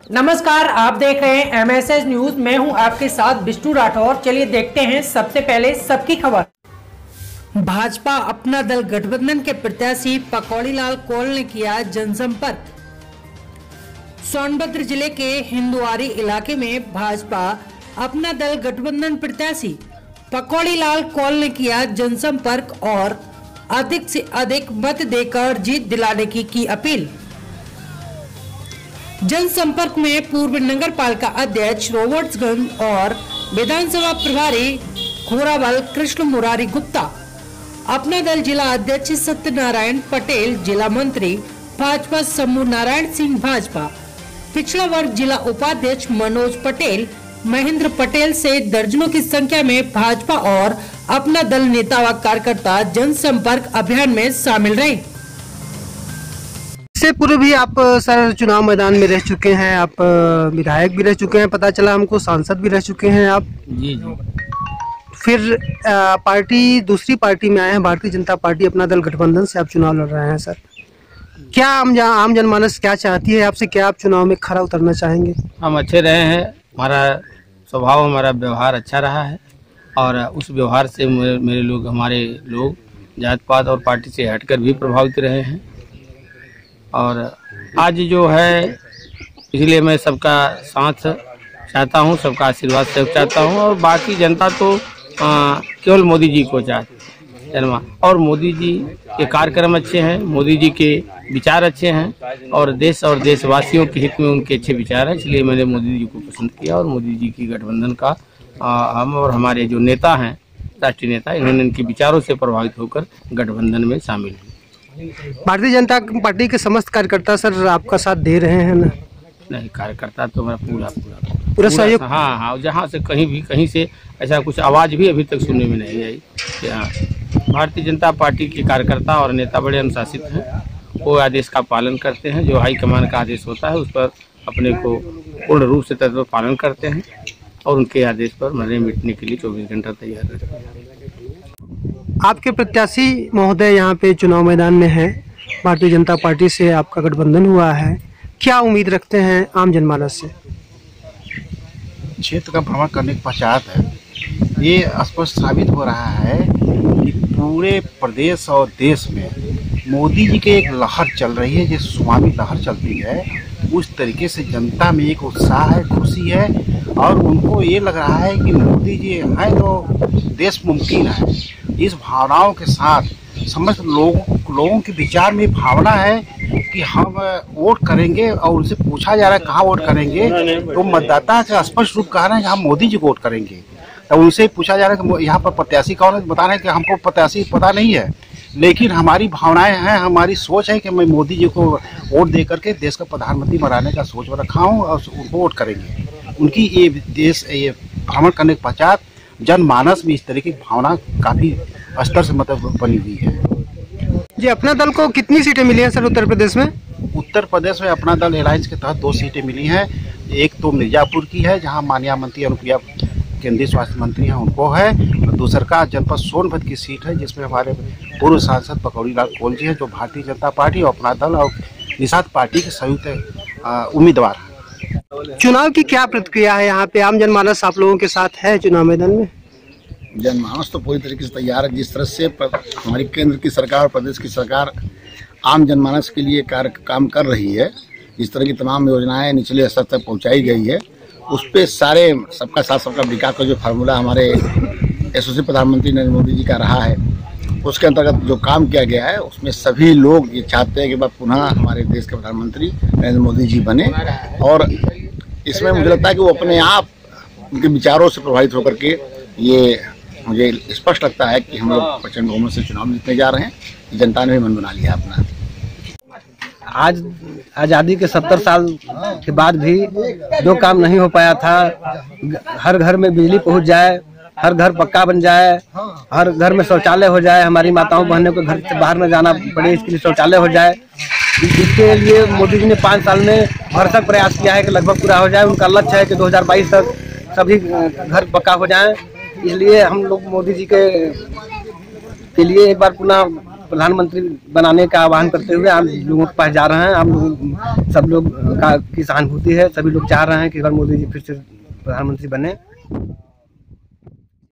नमस्कार, आप देख रहे हैं MSS न्यूज। मैं हूं आपके साथ विष्णु राठौर। चलिए देखते हैं सबसे पहले सबकी खबर। भाजपा अपना दल गठबंधन के प्रत्याशी पकौड़ी लाल कौल ने किया जनसंपर्क। सोनभद्र जिले के हिंदुआरी इलाके में भाजपा अपना दल गठबंधन प्रत्याशी पकौड़ी लाल कौल ने किया जनसंपर्क और अधिक से अधिक मत देकर जीत दिलाने की अपील। जनसंपर्क में पूर्व नगर पालिका अध्यक्ष रॉबर्ट्सगंज और विधानसभा प्रभारी खोराबल कृष्ण मुरारी गुप्ता, अपना दल जिला अध्यक्ष सत्यनारायण पटेल, जिला मंत्री भाजपा समूह नारायण सिंह भाजपा, पिछड़ा वर्ग जिला उपाध्यक्ष मनोज पटेल, महेंद्र पटेल से दर्जनों की संख्या में भाजपा और अपना दल नेता व कार्यकर्ता जनसंपर्क अभियान में शामिल रहे। इससे पूर्व भी आप सर चुनाव मैदान में रह चुके हैं, आप विधायक भी रह चुके हैं, पता चला हमको सांसद भी रह चुके हैं आप। जी जी। फिर दूसरी पार्टी में आए हैं, भारतीय जनता पार्टी अपना दल गठबंधन से आप चुनाव लड़ रहे हैं सर। क्या आम जनमानस क्या चाहती है आपसे, क्या आप चुनाव में खरा उतरना चाहेंगे? हम अच्छे रहे हैं, हमारा स्वभाव, हमारा व्यवहार अच्छा रहा है और उस व्यवहार से हमारे लोग जात पात और पार्टी से हटकर भी प्रभावित रहे हैं। और आज जो है, इसलिए मैं सबका साथ चाहता हूं, सबका आशीर्वाद सब चाहता हूं और बाकी जनता तो केवल मोदी जी को चाहती है। और मोदी जी के कार्यक्रम अच्छे हैं, मोदी जी के विचार अच्छे हैं और देशवासियों के हित में उनके अच्छे विचार हैं, इसलिए मैंने मोदी जी को पसंद किया और मोदी जी की गठबंधन का हम और हमारे जो नेता हैं, राष्ट्रीय नेता, इन्होंने इनके विचारों से प्रभावित होकर गठबंधन में शामिल हुए। भारतीय जनता पार्टी के समस्त कार्यकर्ता सर आपका साथ दे रहे हैं ना? नहीं, कार्यकर्ता तो मेरा पूरा सहयोग। हाँ, जहाँ से कहीं से ऐसा कुछ आवाज़ भी अभी तक सुनने में नहीं आई। भारतीय जनता पार्टी के कार्यकर्ता और नेता बड़े अनुशासित हैं, वो आदेश का पालन करते हैं, जो हाईकमान का आदेश होता है उस पर अपने को पूर्ण रूप से तत्पर पालन करते हैं और उनके आदेश पर मरने मिटने के लिए 24 घंटा तैयार रहते हैं। आपके प्रत्याशी महोदय यहाँ पे चुनाव मैदान में हैं, भारतीय जनता पार्टी से आपका गठबंधन हुआ है, क्या उम्मीद रखते हैं आम जनमानस से? क्षेत्र का भ्रमण करने के पश्चात ये स्पष्ट साबित हो रहा है कि पूरे प्रदेश और देश में मोदी जी की एक लहर चल रही है, जो सुनामी लहर चलती है, उस तरीके से जनता में एक उत्साह है, खुशी है और उनको ये लग रहा है कि मोदी जी हैं तो देश मुमकिन है। इस भावनाओं के साथ समस्त लोगों के विचार में भावना है कि हम वोट करेंगे और उनसे पूछा जा रहा है कहाँ वोट करेंगे, तो मतदाता से स्पष्ट रूप कह रहे हैं कि हम मोदी जी को वोट करेंगे। तो उनसे पूछा जा रहा है कि यहाँ पर प्रत्याशी कौन है, बता रहे हैं कि हमको प्रत्याशी पता नहीं है, लेकिन हमारी भावनाएं हैं, हमारी सोच है कि मैं मोदी जी को वोट दे करके देश का प्रधानमंत्री बनाने का सोच में रखा हूँ और उनको वोट करेंगे। उनकी ये भ्रमण करने के पश्चात जनमानस में इस तरह की भावना काफ़ी स्तर से मतलब बनी हुई है। जी, अपना दल को कितनी सीटें मिली हैं सर उत्तर प्रदेश में? उत्तर प्रदेश में अपना दल अलायंस के तहत 2 सीटें मिली हैं। एक तो मिर्जापुर की है, जहां माननीय मंत्री अनुप्रिया केंद्रीय स्वास्थ्य मंत्री हैं, उनको है, और दूसरा का जनपद सोनभद्र की सीट है, जिसमें हमारे पूर्व सांसद पकौड़ी लाल कौल जी हैं, जो भारतीय जनता पार्टी और अपना दल और निषाद पार्टी के संयुक्त उम्मीदवार हैं। चुनाव की क्या प्रतिक्रिया है यहाँ पे? आम जनमानस आप लोगों के साथ है चुनाव मैदान में? जनमानस तो पूरी तरीके से तैयार है। जिस तरह से हमारी केंद्र की सरकार और प्रदेश की सरकार आम जनमानस के लिए काम कर रही है, जिस तरह की तमाम योजनाएं निचले स्तर तक पहुंचाई गई है, उस पर सारे सबका साथ सबका विकास का जो फार्मूला हमारे यशस्वी प्रधानमंत्री नरेंद्र मोदी जी का रहा है, उसके अंतर्गत जो काम किया गया है, उसमें सभी लोग ये चाहते हैं कि वह पुनः हमारे देश के प्रधानमंत्री नरेंद्र मोदी जी बने। और इसमें मुझे लगता है कि वो अपने आप उनके विचारों से प्रभावित होकर के, ये मुझे स्पष्ट लगता है कि हम लोग प्रचंड बहुमत से चुनाव जीतने जा रहे हैं। जनता ने भी मन बना लिया अपना। आज आज़ादी के 70 साल के बाद भी जो काम नहीं हो पाया था, हर घर में बिजली पहुंच जाए, हर घर पक्का बन जाए, हर घर में शौचालय हो जाए, हमारी माताओं बहनों को घर से बाहर न जाना पड़े, इसके लिए शौचालय हो जाए, इसके लिए मोदी जी ने 5 साल में भरसक प्रयास किया है कि लगभग पूरा हो जाए। उनका लक्ष्य है कि 2022 तक सभी घर पक्का हो जाएं। इसलिए हम लोग मोदी जी के लिए एक बार पुनः प्रधानमंत्री बनाने का आह्वान करते हुए आम लोगों के पास जा रहे हैं। आम लोग सब लोग की सहानुभूति है, सभी लोग चाह रहे हैं कि अगर मोदी जी फिर से प्रधानमंत्री बने